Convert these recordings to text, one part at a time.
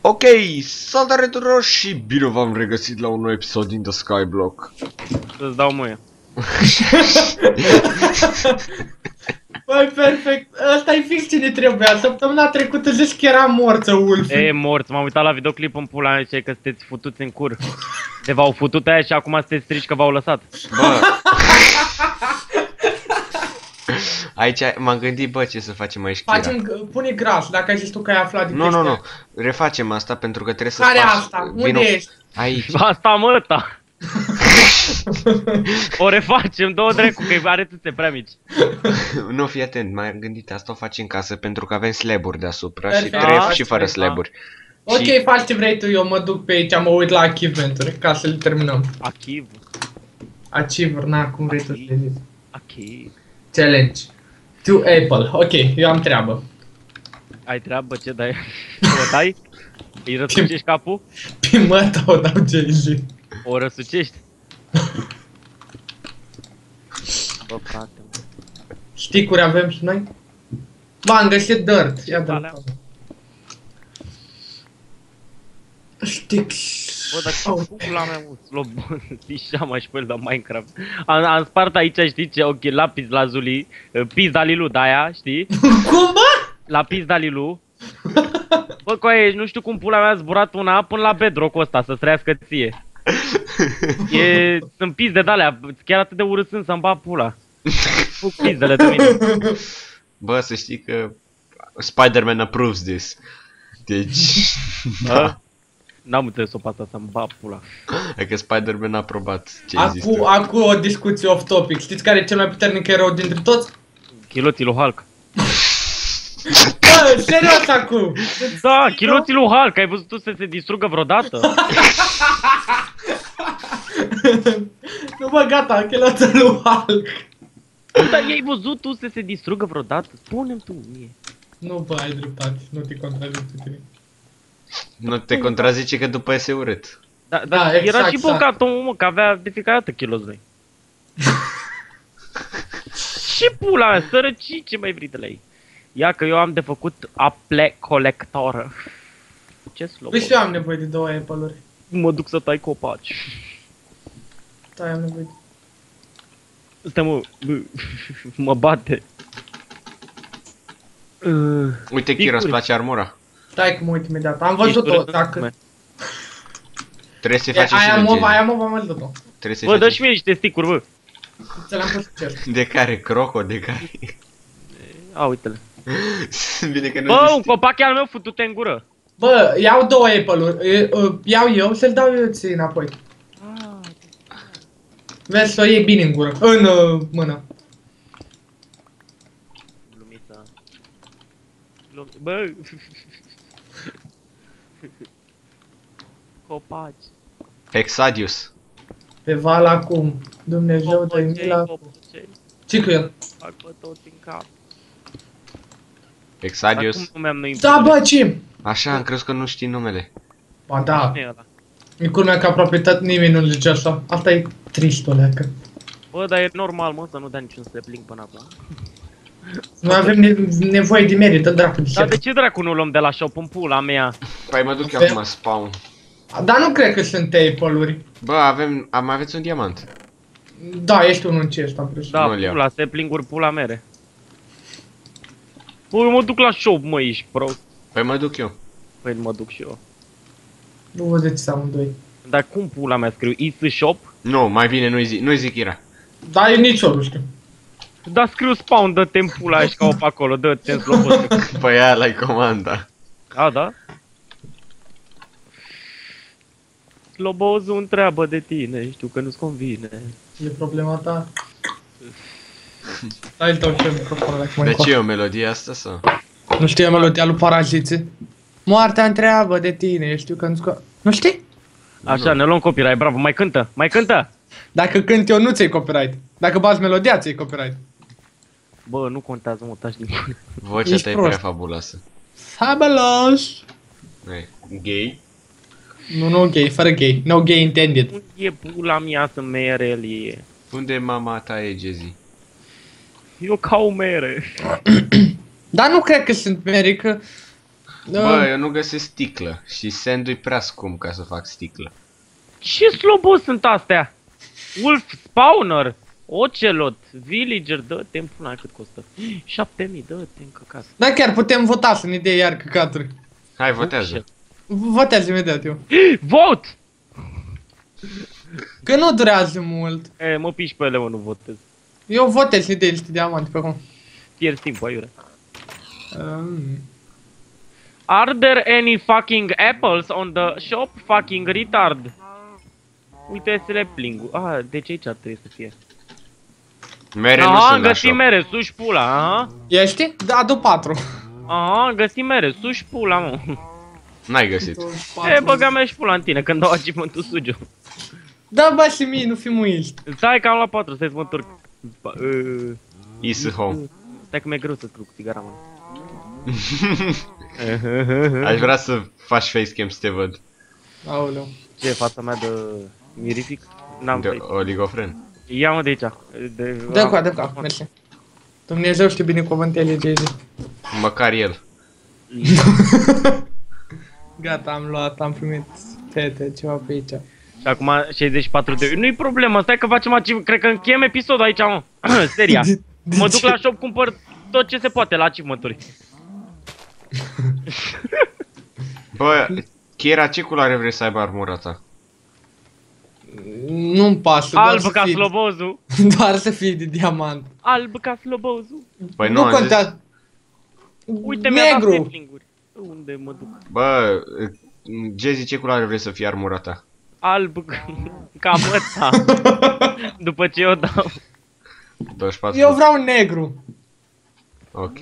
Ok, salutare tuturor și bine v-am regăsit la un nou episod din The Skyblock. Să-ți dau mâie. Băi, perfect. Ăsta e fix ce ne trebuia. Săptămâna trecută zici că era morță, Ulf. E mort, m-am uitat la videoclip în pula mea și că sunteți futuți în cur. De v-au futut aia și acum sunteți trici că v-au lăsat. Bă. Aici m-am gândit, bă, ce să facem aici, Kira. Pune gras, dacă ai zis tu că ai aflat din Nu, refacem asta pentru că trebuie să Care faci... asta? Unde ești? Aici. Asta mă, ta. O refacem, două drecu, că are țâțe prea mici. Nu, fii atent, m-am gândit, asta o faci în casă pentru că avem slaburi deasupra și Perfect. tref Da, și fără slaburi. Ok, Și- faci ce vrei tu, eu mă duc pe aici, mă uit la achievement-uri, ca să le terminăm. Achiv. Achieve-uri, na, cum vrei tu să le zici. Achiv. Challenge. To Apple. Ok, eu am treabă. Ai treabă, ce dai? O dai? Îi răsucești capul? Pe măta o dau Jay-Z. O răsucești? Bă, frate, mă. Sticuri avem și noi? Bă, am găsit dirt. Ia dă Alea. Sticks. Bă, dar ce pula mea, mă, slobos, pișama și pe el de Minecraft. Am spart aici, știi ce, ok, lapis lazuli, pizda lilu de-aia, știi? Cum, bă? Lapis Dalilu. Bă, coaie, nu știu cum pula mea a zburat una până la bedrock-ul ăsta, să-ți trăiască ție. Sunt pizde de-alea, chiar atât de urâsând să-mi bat pula. Fug pizdele de mine. Bă, să știi că Spider-Man approves this. Deci... Da. N-am înțeles o pasta să-mi bat pula. Adică Spider-Man a aprobat ce există. Acum o discuție off-topic. Știți care e cel mai puternic erou dintre toți? Chiloții lui Hulk. Bă, serios acum! Da, chiloții lui Hulk, ai văzut tu să se distrugă vreodată? Nu mă, gata, cheloța lui Hulk. Dar ai văzut tu să se distrugă vreodată? Spune-mi tu mie. Nu, bă, ai dreptate, nu te contrazic pe tine. Nu te contrazice că după ese urât. Da, Da, era exact, și exact. bogat omul, mă, că avea de fiecare dată kilos noi. Și pula mea, sărăcii, ce mai vrei de la ei? Ia că eu am de făcut apple colector. Ce slow. Păi și eu am nevoie de 2 apple-uri. Mă duc să tai copaci. Da, am nevoie de... Stai mă, mă bate. Uite, Kira, îți place armura? Stai că mă uit imediat. Am văzut-o, dacă... Trebuie să-i faci și Aia de mă, Jezi. aia mă, am văzut-o. Trebuie să-i Bă, dă faci și mie niște sticuri, bă. Ți le-am pus cer. De care? Croco? De care? A, uite-le. Bine că nu Bă, un știi. copac e al meu, futu-te în gură. Bă, iau 2 apple-uri. Iau eu, să-l dau eu ție înapoi. Vezi să o iei bine în gură. În mână. Glumița. Bă. Copaci. Exadius. Pe val acum. Dumnezeu dă mila. Copăcei, Ce cu el? fac pe toți în cap. Dar Exadius. cum numeam noi? Da, bă, ce? Așa, am crezut că nu știi numele. Ba da. Cine e ăla? E culmea că aproape nimeni nu zice așa. Asta e trist, oleacă. Bă, dar e normal, mă, să nu dea niciun stepling până acum. Noi avem nevoie de merită, dracu de Dar ce. de ce dracu nu luăm de la shop în pula mea? Păi mă duc eu Avem? acum spawn. Dar nu cred că sunt apple-uri. Bă, am aveți un diamant. Da, ești unul în chest, am crezut. Da, Nu-l iau. pula, stepling-uri pula mere. Bă, eu mă duc la shop, mă, ești prost. Păi mă duc eu. Păi mă duc și eu. Nu vă ziceți amândoi. Dar cum pula mea scriu? Is shop? Nu, mai bine nu-i zic Kira. Da, eu nici eu nu știu. Dar scriu spawn, dă-te în pula și ca o pe acolo, dă-te în slobos. Păi aia la-i comanda. A, da? Slobozul întreabă de tine, știu că nu-ți convine. E problema ta. Stai-l tău și eu microfonul ăla, că mă De încoace. ce e o melodie asta sau? Nu știu melodia lui Parazițe? Moartea întreabă de tine, știu că nu-ți Nu știi? Așa, ne luăm copyright, bravo, mai cântă, mai cântă! Dacă cânt eu nu ți-ai copyright. Dacă bați melodia ți-ai copyright. Bă, nu contează, mă, taci din gură. Vocea Ești ta e prost. prea fabuloasă. Fabulos! Ei, gay? Nu gay, fără gay. No gay intended. Unde e pula mea să merelie? Unde mama ta e, Jezi? Eu cau mere. Dar nu cred că sunt mere, că Bă, eu nu găsesc sticlă și sandul e prea scump ca să fac sticlă. Ce slobos sunt astea? Wolf Spawner, Ocelot, Villager, dă-te în pula, cât costă? 7000, dă-te în căcat. Da, chiar putem vota să ne dea iar căcaturi. Hai, votează. Votează imediat eu. Vote! Că nu durează mult. E, mă piși pe ele, mă, nu votez. Eu votez să ne dea niște diamante pe acum. Pierd timp, aiurea. Are there any fucking apples on the shop, fucking retard? Uite, să le pling. Ah, deci aici ar trebui să fie. Mere nu Aha, sunt am la găsit shop. mere, suși pula, aha. Ești? Da, adu 4. Aha, am găsit mere, suși pula, mă. N-ai găsit. E, băga mea și pula în tine, când dau achievement-ul sugiu. Da, bă, și mie, nu fi muiști. Stai că am luat 4, stai să mă întorc. Is home. Stai că mi-e greu să scriu cu țigara, mă. Aș vrea să faci facecam să te văd. Aoleu. Ce, fața mea de mirific? N-am De face. oligofren. Ia-mă de aici. Dă cu, mersi. Dumnezeu știe binecuvântele, Jay-Z. Măcar el. Gata, am luat, am primit fete, ceva pe aici. Și acum 64 de euro. Nu-i problemă, stai că facem achievement. Cred că încheiem episodul aici, mă. Seria. Mă duc la shop, cumpăr tot ce se poate la achievement-uri. Bă, Kira, ce culoare vrei să aibă armura ta? Nu-mi pasă, Alb ca slobozul. doar să fie de diamant. Alb ca slobozul. Păi Nu am zis- contează. Uite, mi-a dat Negru. sapling-uri. Unde mă duc? Bă, Jazzy, ce culoare vrei să fie armura ta? Alb ca măța. După ce eu dau. 24. Eu vreau negru. Ok.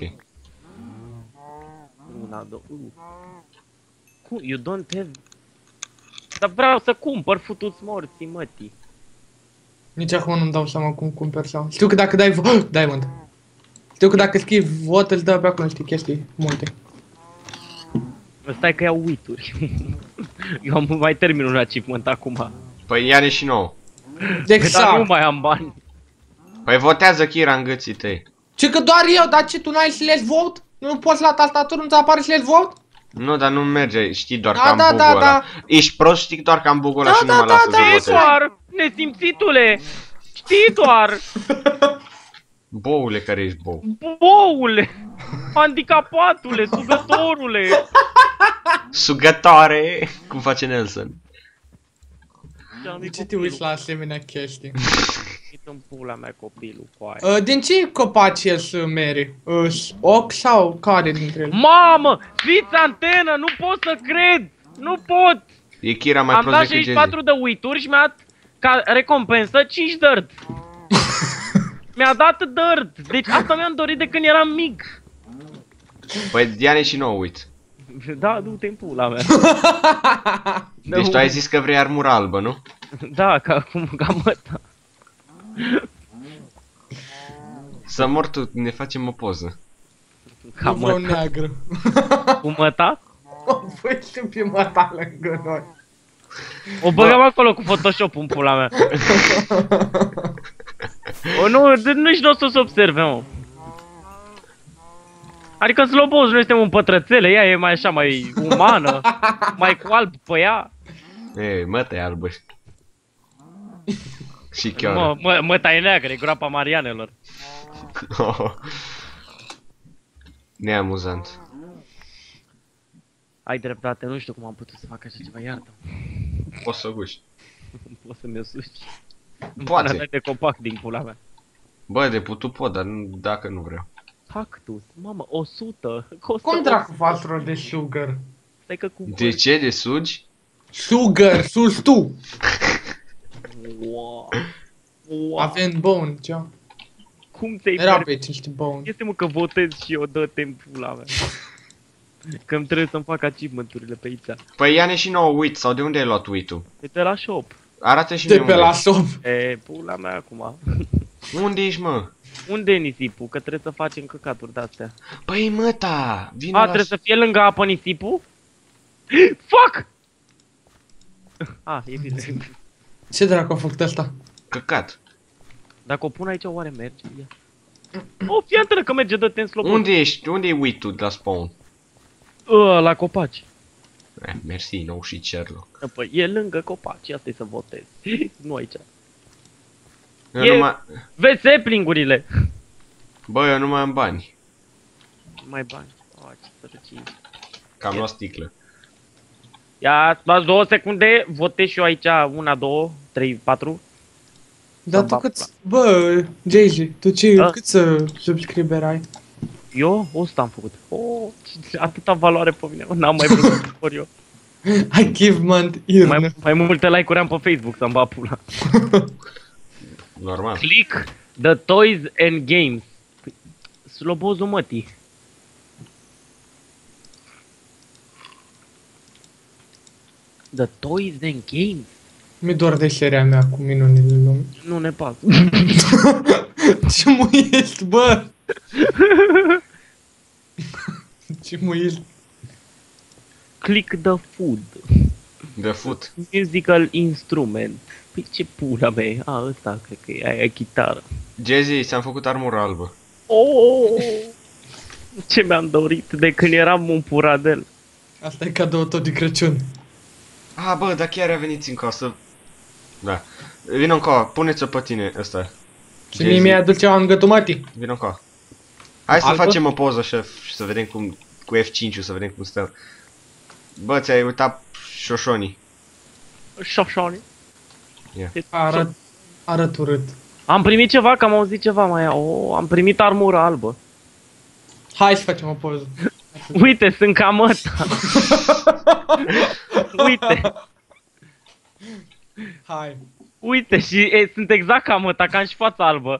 Una, două. Cum? You don't have... Dar vreau să cumpăr futuți morții, mătii. Nici acum nu-mi dau seama cum cumperi sau... Știu că dacă dai... Diamond. Știu că dacă scrii vot, îți dă pe acolo niște chestii multe. Stai că iau uituri. Eu am mai termin un achievement acum. Păi ia-ne și nouă. Dar nu Exact. mai am bani. Păi votează Kira în gâții tăi. Ce că doar eu, dar ce, tu n-ai slash vote? Nu poți la tastatură, nu-ți apare slash vote? Nu, dar nu merge, știi doar Da, că am da, bug-ul da, ăla. da. Ești prost, știi doar că am bug-ul ăla Da, și nu da, mă da, lasă să da, Știi votez. doar, nesimțitule! Știi doar, Boule care ești bou. boule! Handicapatule, sugătorule! Sugătoare! Cum face Nelson. De ce te uiți la asemenea chestii? În pula mea copilul cu aia. Din ce copaci ies Mary? Oc sau care dintre ele? Mamă! Fiți antenă! Nu pot să cred! Nu pot! E Kira mai Am prost dat decât Jazzy. 64 de uituri și mi-a dat ca recompensă 5 dirt. Mi-a dat dirt. Deci asta mi-am dorit de când eram mic. Păi ia-ne și nouă, uite. Da, du-te în pula mea. Deci tu ai zis că vrei armura albă, nu? Da, ca măta. Să mor tu, ne facem o poză. Ca Nu vreau măta. neagră. Cu măta? Voi știu pe măta lângă noi. O băgăm acolo cu Photoshop în pula mea. O, nu, nici nu o să se observe, mă. Adică Slobos nu suntem un pătrățele, ea e mai așa, mai umană, mai cu alb pe ea. E, mă, e albă. Și chiar. Măta e neagră, e groapa Marianelor. Neamuzant. Ai dreptate, nu știu cum am putut să fac așa ceva, iartă. Poți să guși. Poți să mi-o suci. Poate. De copac din pula mea. Bă, de putut pot, dar dacă nu vreau. Cactus, mamă, 100. Costă Cum dracu faci rost de sugar? Stai că cumpăr. De ce? De sugi? Sugar, sus tu! Wow. Wow. Avem bone, ce? Cum ți-ai Era permis? pe aici niște bone. Este mă că votez și eu, dă-te în pula mea. Că îmi trebuie să-mi fac achievement-urile pe aici. Păi ia-ne și nouă uit, sau de unde ai luat uit-ul? Uite la shop. Arată și De mie pe unde la ești. shop. E, pula mea acum. Unde ești, mă? Unde e nisipul? Că trebuie să facem căcaturi de-astea. Păi măta, vino A, la... trebuie să fie lângă apă nisipul? Fuck! A, e bine. Ce dracu a făcut asta? Căcat. Dacă o pun aici, oare merge? Ia. O, fii atentă că merge, dă-te în slobos. Unde ești? Unde e uit-ul de la spawn? La copaci. Mersi, nou și Sherlock. Păi e lângă copaci, asta e să votezi. Nu aici. Eu E- nu mai... Vezi sapling-urile. Bă, eu nu mai am bani. Mai bani. Ce sărăcie. Că am luat sticlă. Ia, luați 2 secunde, votez și eu aici, 1, 2, 3, 4. Dar Să-mi tu bag cât... Bă, Jay, tu ce, Da. cât să subscriberi ai? Eu 100 am făcut. Atâta valoare pe mine, n-am mai vrut ori eu. Achievement Irn. Mai multe like-uri am pe Facebook să-mi bag pula. Normal. Click the toys and games. Slobozul mătii. The toys and games? Mi-e doar de seria mea cu minunile lumii. Nu ne pasă. Ce muiești, bă? Ce muiești? Click the food. De foot. Musical instrument. Păi ce pula mea? Ăsta cred că e, aia e chitară. Jazzy, ți-am făcut armură albă. Oh! Ce mi-am dorit de când eram un puradel. Asta e cadou tot de Crăciun. Ah, bă, dar chiar veniți în casă. Da. Vino încoa, puneți-o pe tine, ăsta. Și mie mi-a adus ceva în gătumati. Vino încoa. Hai să Albă? facem o poză, șef, și să vedem cum, cu F5-ul, să vedem cum stăm. Bă, ți-ai uitat șoșonii. Șoșoni. Arăt urât. Am primit ceva, că am auzit ceva mai. Am primit armură albă. Hai să facem o poză. Uite, sunt cam ăsta. Uite, Hai. uite și sunt exact cam ăsta, ca am și fața albă.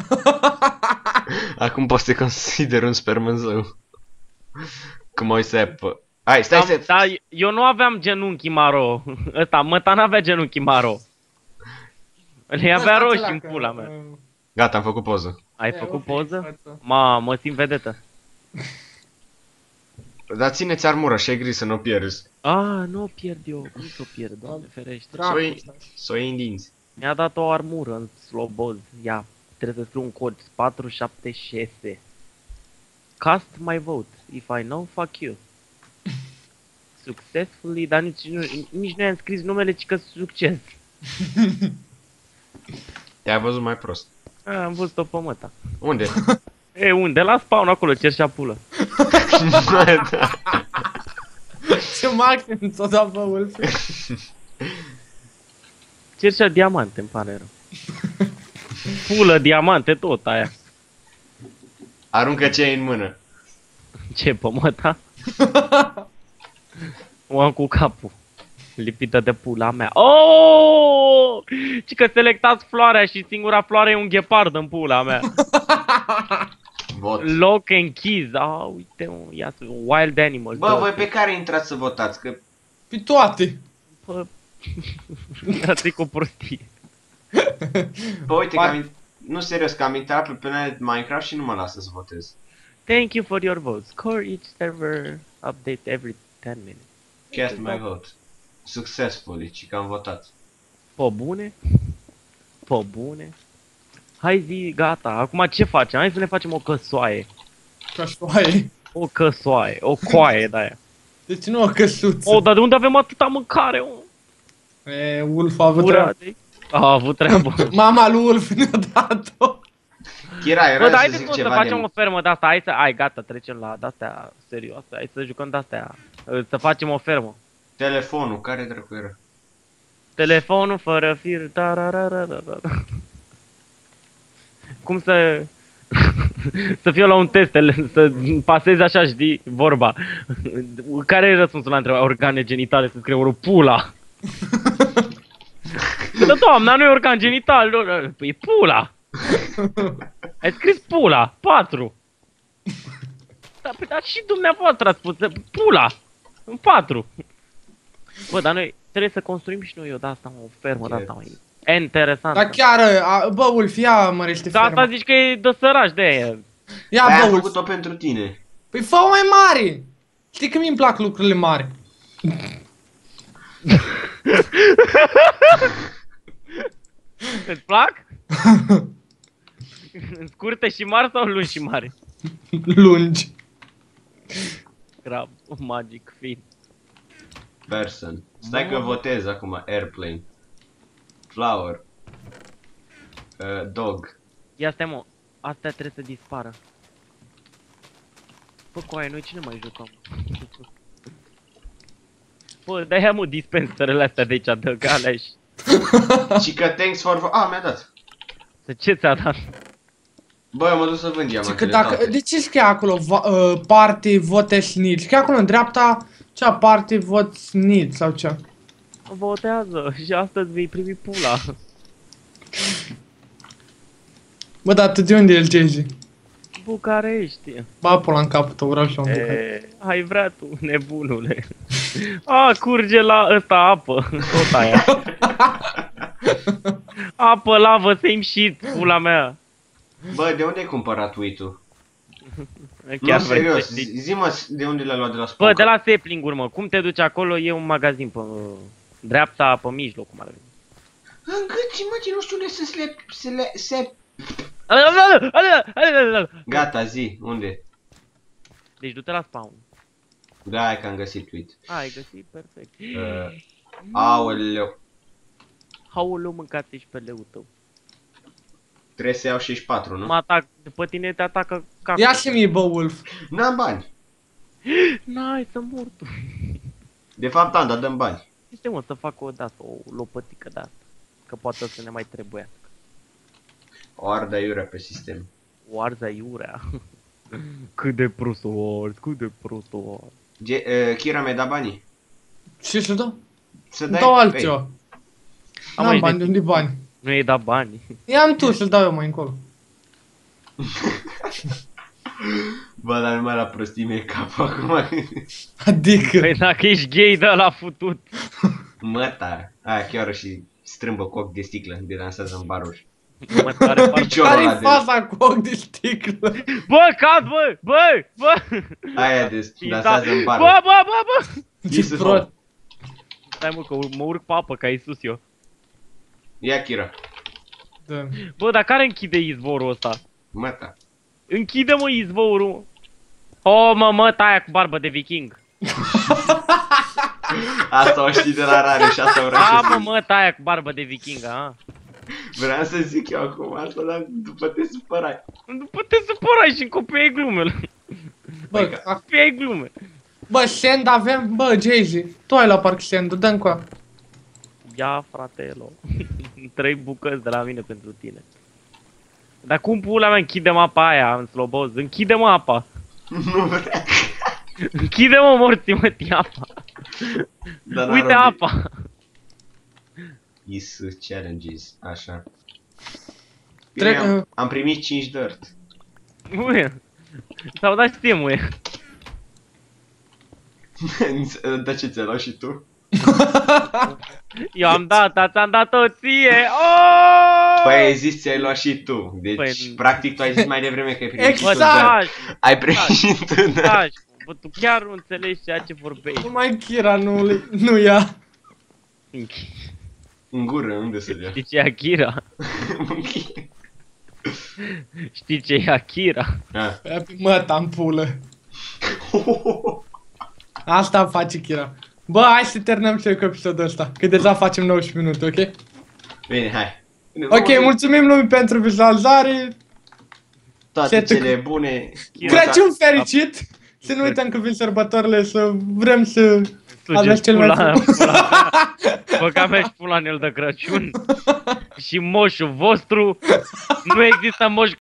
Acum poți să te consider un spermânzău. Cum o să pe... Hai, stai. Da, eu nu aveam genunchi maro. Ăsta, măta n-avea genunchi maro. Le avea roșii în pula mea. Gata, am făcut poză. Ai făcut poză? Mă simt vedetă. Dar țineți armură și e gri să nu o pierzi. Nu o pierd eu. Cum să o pierd, Doamne ferește. Să o iei în dinți. Mi-a dat o armură în sloboz. Ia, trebuie să scriu un cod 476. Cast my vote. If I know, fuck you. Successfully, dar nici nu i-am scris numele, ci că succes. Te-ai văzut mai prost. Am văzut-o pe măta. Unde? E, unde? La spawn acolo, cerșea pulă. Da. Ce maxim ți-o dat, bă, Wolfie? Cerșea diamante, îmi pare rău. Pulă, diamante, tot aia. Aruncă ce ai în mână. Ce, pe măta? O am cu capul. Lipită de pula mea. Oh! Ci că selectați floarea și singura floare e un ghepard în pula mea. Vot. Lock and keys. Uite, ia să wild animal. Bă, voi pe care intrați să votați? Că... Pe toate. Bă, asta e cu prostie. Bă, uite că nu, serios, că am intrat pe Planet Minecraft și nu mă lasă să votez. Thank you for your votes. Score each server update every 10 minutes. Cast my vote. Successfully, ci că am votat. Po bune? Po bune? Hai zi, gata. Acum ce facem? Hai să ne facem o căsoaie. Cășoaie. O căsoaie. O coaie de-aia. Deci nu o căsuță. Dar de unde avem atâta mâncare? Wolf a avut treabă. A avut treabă. Mama lui Wolf ne-a dat-o. Chira, Bă, era dar să haideți zic mă, să ceva facem de... o fermă de-asta. Hai, gata, trecem la de-astea serioase. Hai să jucăm de-astea. Să facem o fermă. Telefonul, care dracu era? Telefonul fără fir. Tararararara. Cum să... să fiu la un test, să pasezi așa, știi, vorba. Care e răspunsul la întrebare? Organe genitale, să scriu pula. Da, doamna, nu e organ genital, nu, e pula. Ai scris pula, 4. Dar și dumneavoastră ați spus, pula, în 4. Bă, dar noi trebuie să construim și noi o de-asta, o fermă de-asta, mai interesant. Dar chiar, bă, Wolf, ia mărește Da, ferma. asta zici că e de săraci de aia. Ia, Aia bă, am Wolf. făcut-o pentru tine. Păi fă-o mai mare. Știi că mi-mi plac lucrurile mari. Îți plac? Scurte și mari sau lungi și mari? Lungi. Crab, magic fiend. Person. Stai că votez acum. Airplane. Flower. Dog. Ia stai mă, astea trebuie să dispară. Bă, coaie, noi cine mai jucăm? Bă, dai-ia mă dispenserele astea de aici, dă galeș. Și că thanks for... mi-a dat. Să ce ți-a dat? Bă, mă duc să vând Și că diamantele dacă, toate. de ce scrie acolo party vote need? Scrie acolo în dreapta cea party vote need sau ce? Votează și astăzi vei primi pula. Bă, dar tu de unde e el, Jay-Z? Bucarești. Ba, pula în capul tău, vreau și eu un bucăt. Ai vrea tu, nebunule. A, curge la ăsta apă. Tot aia. Apă, lavă, same shit, pula mea. Bă, de unde ai cumpărat uit-ul? Chiar Nu, vrei serios, să știi? zi-mă de unde l-ai luat de la Spoca. Bă, de la sapling-uri, mă. Cum te duci acolo, e un magazin pe dreapta, pe mijloc, cum ar veni. În gâți, mă, ce nu știu unde se... Gata, zi, unde? Deci du-te la spawn. Da, hai că am găsit uit. Ai găsit, perfect. Aoleu. Aoleu, mâncați și pe leul tău. Trebuie să iau 64, nu? Mă atac, după tine te atacă cacul. Ia și mie, bă, Wolf. N-am bani. N-ai să mor tu. De fapt am, dar dăm bani. Este mă să fac o dată, o lopătică de asta. Că poate să ne mai trebuiască. O ardă iurea pe sistem. O arză iurea. Cât de prost o arzi, cât de prost o arzi. Kira mi-a dat banii? Ce să dau? Să Îmi dai dau pe altceva. Am N-am aici bani, de- de unde bani? Nu i-ai dat bani. Ia-mi tu să-l dau eu mai încolo. Bă, dar numai la prostii mi-e capul acum. Adică... Păi dacă ești gay, dă la futut. Măta. Aia chiar și strâmbă coc de sticlă de dansează în baruri. Mă tare fac. Piciorul ăla Care-i de... faza cu ochi de sticlă? Bă, cad, bă! Aia de dansează în Bă, baruri. bă! Ce Iisus, prost. Stai mă, că mă urc pe apă, ca Iisus eu. Ia Kira. Da. Bă, dar care închide izvorul ăsta? Măta. Închide-mă izvorul. Oh, mă, aia cu barbă de viking. Asta o știi de la rare și asta vreau A, să zic. mă, aia cu barbă de viking, a. Vreau să zic eu acum asta, dar după te supărai. După te supărai și încopiai glumele. Bă, Copiai glume. bă, sand avem, bă, Jay-Z. Tu ai la parc sand-ul, dă-mi cu a. Ia, fratelo. 3 bucăți de la mine pentru tine. Dar cum pula mea închide-mă apa aia în sloboz? Închide-mă apa. Nu vrea. Închide-mă morții, apa. Dar n-a Uite robi. apa. Isus challenges, așa. Tre- Bine, am primit 5 dirt. Muie. S-au dat știe, muie. Dar ce ți-ai luat și tu? Eu am dat, dar ți-am dat-o ție. Oh! Păi ai zis ți-ai luat și tu. Deci, Păi- practic, tu ai zis mai devreme că ai primit și Bă, tu taci, dirt. Ai primit și tu dirt. taci. Bă, tu chiar nu înțelegi ceea ce vorbești. Numai Kira nu ia. În gură, unde să dea? Știi ce e Akira? Știi ce e Akira? Mă, tam pulă. Asta face Kira. Bă, hai să terminăm și eu cu episodul ăsta, că deja facem 19 minute, ok? Bine, hai. Ok, mulțumim lumii pentru vizualizare. Toate cele bune. Crăciun fericit! Să nu uităm că vin sărbătorile, să vrem să aveți cel mai Băga mea și pula în el de Crăciun. Și moșul vostru. Nu există moș